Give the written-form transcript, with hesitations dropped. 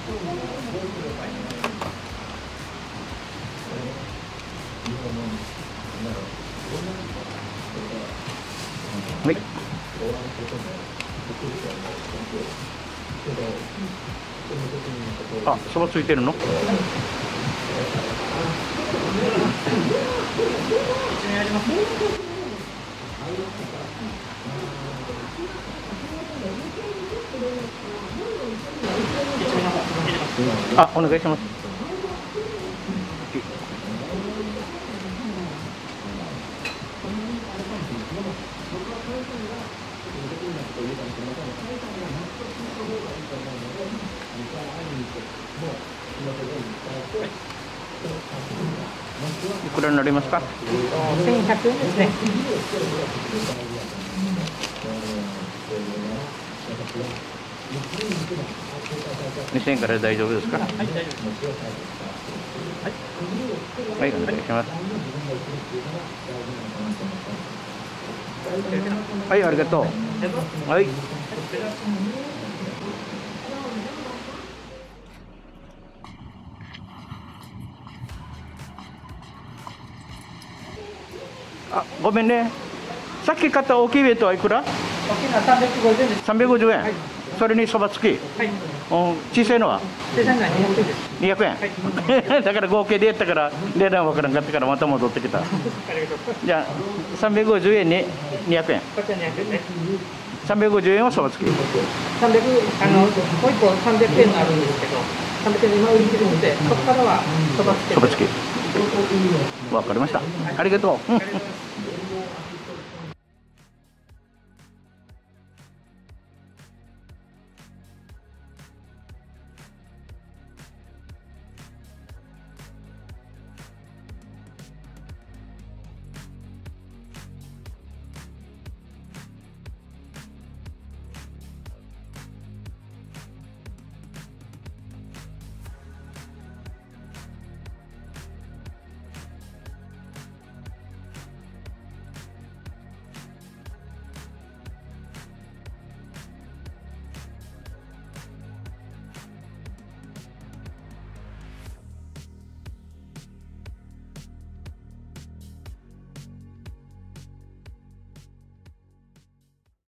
はい。あ、そばついてるの？あ、お願いします。いくらになりますか ？1100円ですね。 2000円から大丈夫ですか？はい、 大丈夫です。 はい、お願いします。はい、ありがとう。はい。あ、ごめんね。さっき買った大きいベッドはいくら？ 大きいのは350円です。 350円。 はい、 それにそば付き。 はい。 小さいのは小さいのは200円です。 200円。 はい、 だから合計でやったから値段わからんかったからまた戻ってきた。 ありがとう。 じゃあ350円に200円。 こちら200円ね。 350円はそば付き。 もう一個300円あるんですけど、300円今売り切るので、そこからはそばつけ。 そば付き。わかりました。ありがとう。